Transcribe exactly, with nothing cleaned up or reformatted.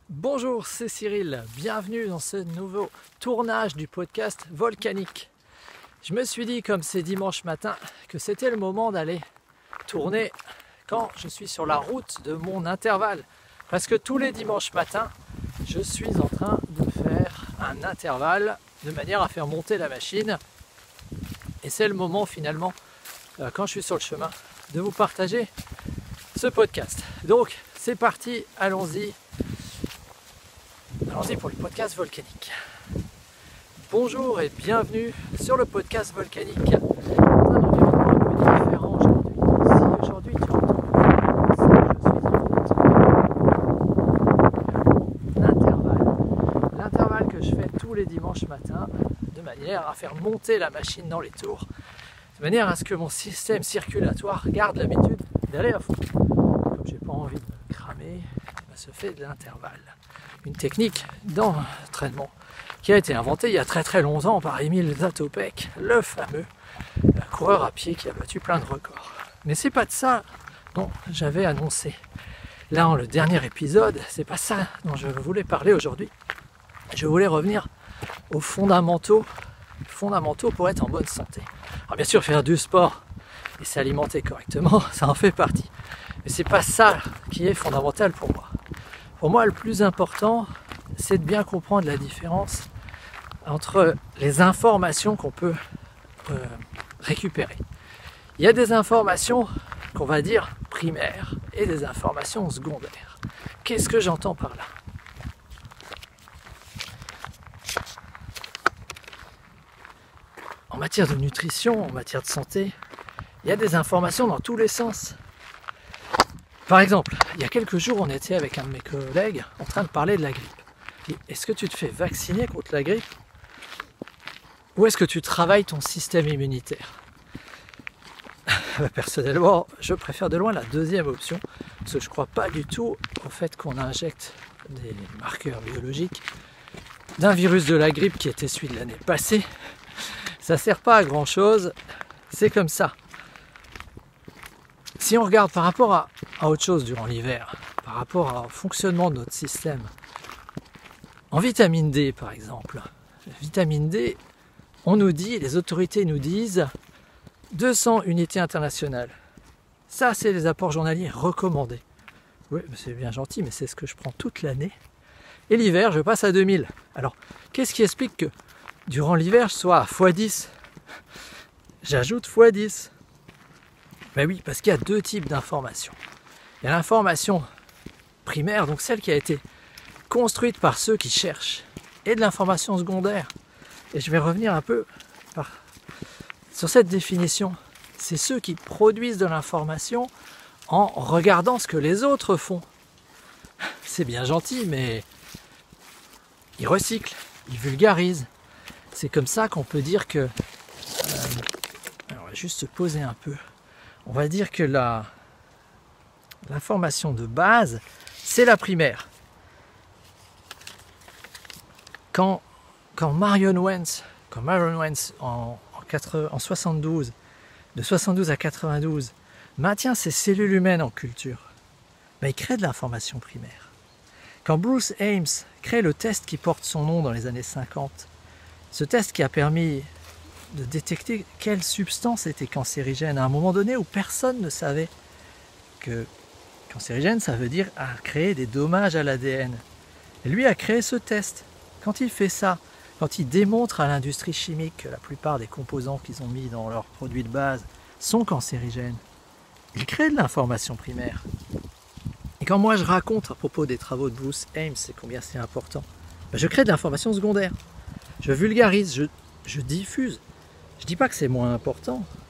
Bonjour, c'est Cyril, bienvenue dans ce nouveau tournage du podcast Volcanique. Je me suis dit, comme c'est dimanche matin, que c'était le moment d'aller tourner quand je suis sur la route de mon intervalle. Parce que tous les dimanches matins, je suis en train de faire un intervalle de manière à faire monter la machine. Et c'est le moment finalement, quand je suis sur le chemin, de vous partager ce podcast. Donc c'est parti, allons-y. Allons-y pour le podcast volcanique. Bonjour et bienvenue sur le podcast volcanique. Dans un environnement un peu différent aujourd'hui. Si aujourd'hui tu entends l'intervalle, l'intervalle que je fais tous les dimanches matins, de manière à faire monter la machine dans les tours, de manière à ce que mon système circulatoire garde l'habitude d'aller à fond. Comme j'ai pas envie de me cramer, ça se fait de l'intervalle. Une technique d'entraînement qui a été inventée il y a très très longtemps par Emil Zatopek, le fameux coureur à pied qui a battu plein de records. Mais c'est pas de ça dont j'avais annoncé là dans le dernier épisode, c'est pas ça dont je voulais parler aujourd'hui. Je voulais revenir aux fondamentaux, fondamentaux pour être en bonne santé. Alors bien sûr, faire du sport et s'alimenter correctement, ça en fait partie. Mais c'est pas ça qui est fondamental pour moi. Pour moi, le plus important, c'est de bien comprendre la différence entre les informations qu'on peut euh, récupérer. Il y a des informations qu'on va dire primaires et des informations secondaires. Qu'est-ce que j'entends par là ? En matière de nutrition, en matière de santé, il y a des informations dans tous les sens. Par exemple, il y a quelques jours, on était avec un de mes collègues en train de parler de la grippe. Est-ce que tu te fais vacciner contre la grippe ? Ou est-ce que tu travailles ton système immunitaire ? Personnellement, je préfère de loin la deuxième option, parce que je ne crois pas du tout au fait qu'on injecte des marqueurs biologiques d'un virus de la grippe qui était celui de l'année passée. Ça ne sert pas à grand chose, c'est comme ça. Si on regarde par rapport à, à autre chose durant l'hiver, par rapport au fonctionnement de notre système, en vitamine D par exemple, la vitamine D, on nous dit, les autorités nous disent deux cents unités internationales. Ça, c'est les apports journaliers recommandés. Oui, c'est bien gentil, mais c'est ce que je prends toute l'année. Et l'hiver, je passe à deux mille. Alors, qu'est-ce qui explique que durant l'hiver, je sois à fois dix ? J'ajoute fois dix. Ben oui, parce qu'il y a deux types d'informations. Il y a l'information primaire, donc celle qui a été construite par ceux qui cherchent, et de l'information secondaire. Et je vais revenir un peu par... sur cette définition. C'est ceux qui produisent de l'information en regardant ce que les autres font. C'est bien gentil, mais ils recyclent, ils vulgarisent. C'est comme ça qu'on peut dire que... Euh... Alors, on va juste se poser un peu. On va dire que la, l'information de base, c'est la primaire. Quand, quand Marion Wentz, quand Marion Wentz en, en, quatre, en soixante-douze, de soixante-douze à quatre-vingt-douze, maintient ses cellules humaines en culture, ben il crée de l'information primaire. Quand Bruce Ames crée le test qui porte son nom dans les années cinquante, ce test qui a permis de détecter quelle substance était cancérigène à un moment donné où personne ne savait que cancérigène, ça veut dire à créer des dommages à l'A D N. Et lui a créé ce test. Quand il fait ça, quand il démontre à l'industrie chimique que la plupart des composants qu'ils ont mis dans leurs produits de base sont cancérigènes, il crée de l'information primaire. Et quand moi je raconte à propos des travaux de Bruce Ames et combien c'est important, ben je crée de l'information secondaire. Je vulgarise, je, je diffuse. Je ne dis pas que c'est moins important,